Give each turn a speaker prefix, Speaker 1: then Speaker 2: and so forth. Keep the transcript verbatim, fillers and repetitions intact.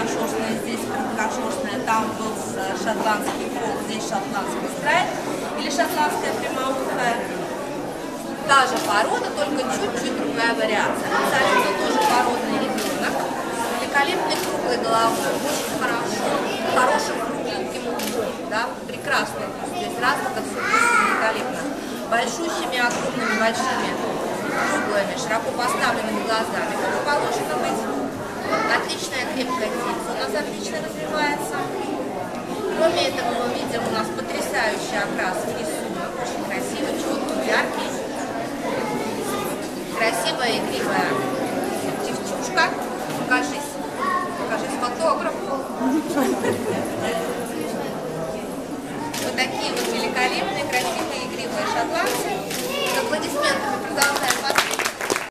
Speaker 1: длинношерстная, здесь короткошерстная, там был шотландский фок, здесь шотландский страйк или шотландская прямоухая. Та же порода, только чуть-чуть другая вариация. Абсолютно тоже породный ребенок, великолепной круглой головой, очень хорошо, хорошим кругленьким лбом, да, прекрасно. Здесь развито все великолепно. Большущими, огромными, большими, круглыми, широко поставленными глазами. Как положено быть. Отличная крепкая тельца у нас отлично развивается. Кроме этого мы видим у нас потрясающий окрас рисунок, очень красивый, четкий, яркий. Красивая игривая